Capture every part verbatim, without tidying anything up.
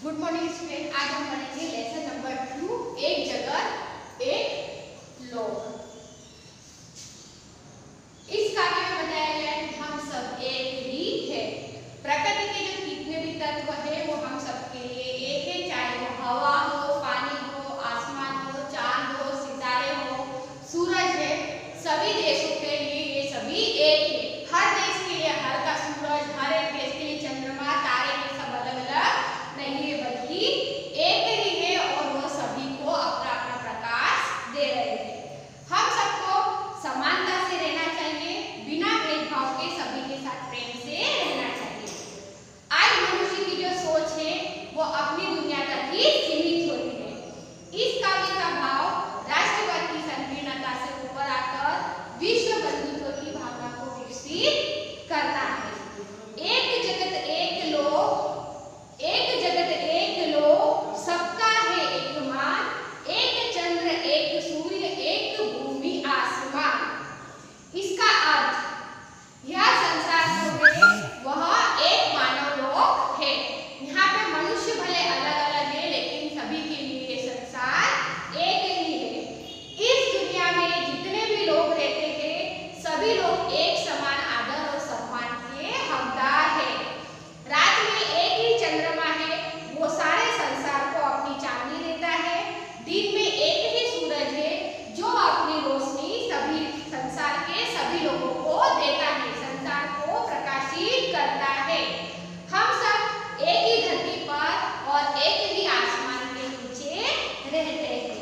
Good morning student. आज हम पढ़ेंगे लेसन नंबर टू, एक जगत एक लोक। इस कार्य में बताया गया है कि हम सब एक ही है। प्रकृति के जो कितने भी तत्व है वो हम सबके लिए एक है, चाहे वो हवा हो, पानी हो, आसमान हो, चांद हो, सितारे हो, सूरज है। सभी देशों के लिए ये सभी एक है। हर देश के लिए हर का सूरज, हर एक देश के लिए चंद्रमा, तारे ये सब अलग अलग नहीं है, बल्कि एक ही है और वो सभी को अपना अपना प्रकाश दे रहे हैं। हम सबको समानता से रहना चाहिए, बिना भेदभाव के सभी के साथ प्रेम से रहना चाहिए। आज मनुष्य की जो सोच है वो अपनी दुनिया तक ही सीमित होती है। इस काव्य का भाव राष्ट्रवाद की संकीर्णता से ऊपर आकर विश्व बंधुत्व की भावना को विकसित करना है। एक जगत एक लोक, एक जगत एक लोक, सबका है एक मान, एक चंद्र एक सूर्य एक भूमि आसमान। इसका अर्थ यह संसार जो है वह एक मानव लोक है। यहाँ पे मनुष्य भले अलग अलग है लेकिन सभी के लिए संसार एक ही है। इस दुनिया में जितने भी लोग रहते हैं सभी लोग एक समान आदर और सम्मान के हकदार है। रात में एक ही चंद्रमा है, वो सारे संसार को अपनी चांदनी देता है। दिन में एक ही सूरज है जो अपनी रोशनी सभी संसार के सभी लोगों को देता है, संसार को प्रकाशित करता है। हम सब एक ही धरती पर और एक ही आसमान के नीचे रहते हैं।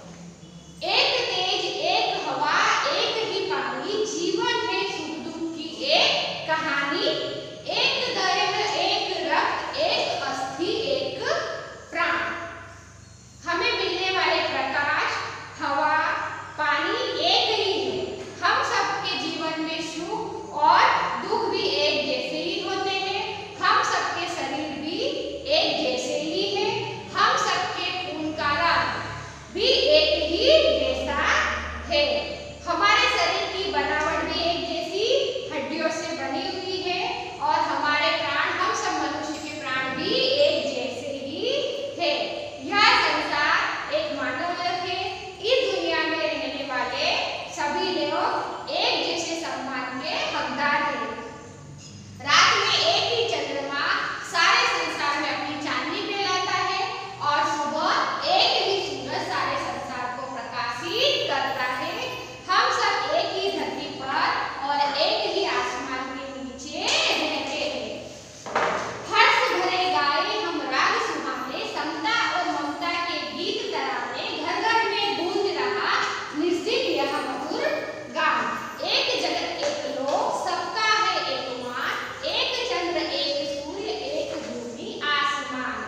एक तेज एक हवा एक ही पानी, जीवन है सुख दुख की एक कहानी। एक देह एक रक्त एक अस्थि एक प्राण। हमें मिलने वाले प्रकाश, हवा, पानी एक ही है। हम सबके जीवन में सुख और दुख भी एक जैसे ही होते हैं। हम सबके शरीर भी एक जैसे ही है। हम सबके खून का रंग भी एक ही जैसा है। हमारे शरीर की बनावट भी एक जैसी हड्डियों से बनी हुई है और हमारे प्राण, हम सब मनुष्य के प्राण भी एक जैसे ही है। यह संसार एक मानव लोक है। इस दुनिया में रहने वाले सभी लोग एक जैसे सम्मान के हकदार हैं। रात में एक ही चंद्रमा सारे संसार में अपनी चांदनी फैलाता है और सुबह एक ही सूरज सारे संसार को प्रकाशित करता है। हम सब एक ही धरती पर और एक ही आसमान के नीचे रहते हैं। हर्ष भरे गाए हम राग सुहाने, समता और ममता के गीत तराने, घर घर में गूंज रहा निर्जित यह मधुर गान। एक जगत एक लोक, सबका है एक मान, एक चंद्र एक सूर्य एक भूमि आसमान।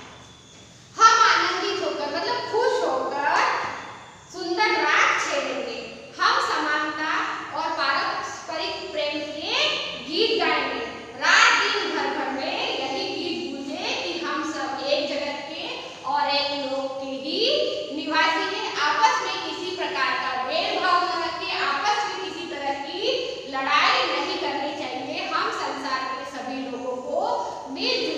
हम आनंदित होकर मतलब खुश होकर सुंदर रात छेड़ेंगे। हम समानता और पारस्परिक प्रेम के गीत गाएंगे। रात दिन घर घर में यही गीत गूंजे कि हम सब एक जगत के और एक लोक के ही निवासी हैं। आपस में किसी प्रकार का भेदभाव न रखें, आपस में किसी तरह की लड़ाई नहीं करनी चाहिए। हम संसार के सभी लोगों को मिल